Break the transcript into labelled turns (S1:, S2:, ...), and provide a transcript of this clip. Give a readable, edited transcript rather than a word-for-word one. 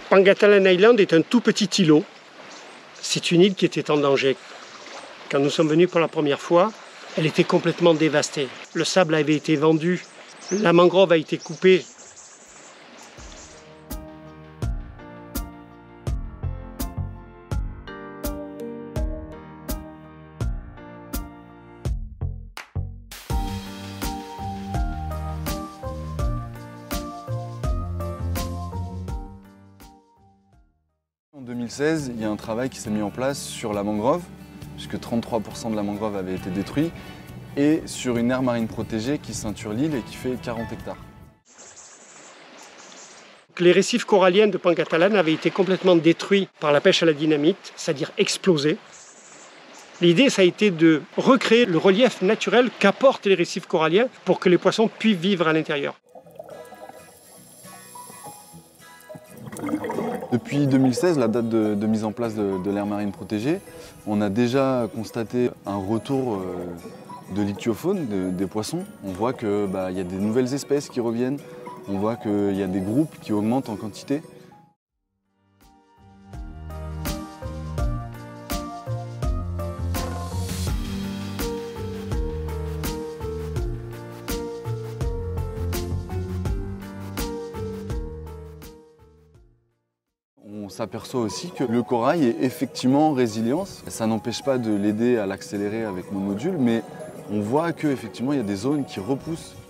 S1: Pangatalan Island est un tout petit îlot. C'est une île qui était en danger. Quand nous sommes venus pour la première fois, elle était complètement dévastée. Le sable avait été vendu, la mangrove a été coupée.
S2: En 2016, il y a un travail qui s'est mis en place sur la mangrove, puisque 33% de la mangrove avait été détruit, et sur une aire marine protégée qui ceinture l'île et qui fait 40 hectares.
S1: Les récifs coralliens de Pangatalan avaient été complètement détruits par la pêche à la dynamite, c'est-à-dire explosés. L'idée, ça a été de recréer le relief naturel qu'apportent les récifs coralliens pour que les poissons puissent vivre à l'intérieur.
S2: Depuis 2016, la date de mise en place de l'aire marine protégée, on a déjà constaté un retour de l'ichtyofaune, des poissons. On voit qu'il y a des nouvelles espèces qui reviennent, on voit qu'il y a des groupes qui augmentent en quantité. On s'aperçoit aussi que le corail est effectivement en résilience. Ça n'empêche pas de l'aider à l'accélérer avec nos modules, mais on voit qu'effectivement il y a des zones qui repoussent,